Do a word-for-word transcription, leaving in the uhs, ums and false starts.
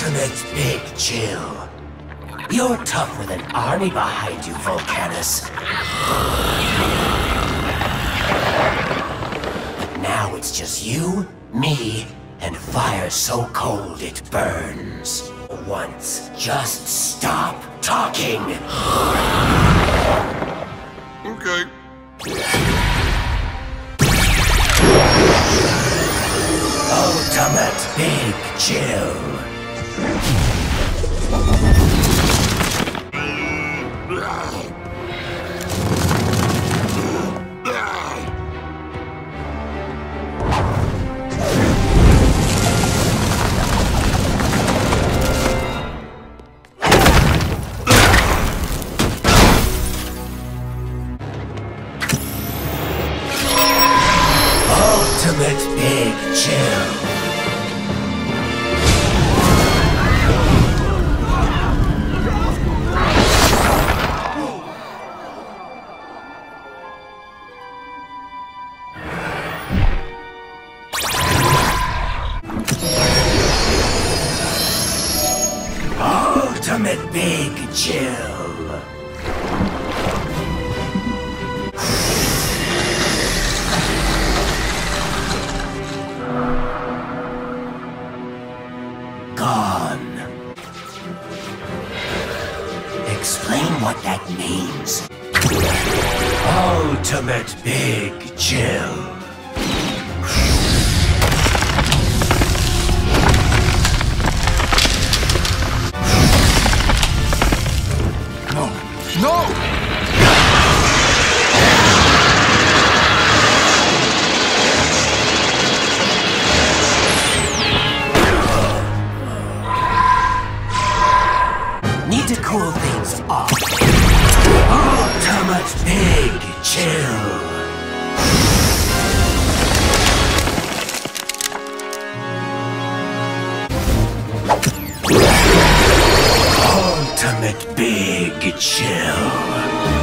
Ultimate Big Chill. You're tough with an army behind you, Volcanus. But now it's just you, me, and fire so cold it burns. Once, just stop talking. Okay. Ultimate Big Chill. Ultimate Big Chill. Ultimate Big Chill. Gone. Explain what that means. Ultimate Big Chill. No! Need to cool things off. Ultimate Big Chill. Ultimate Big Chill.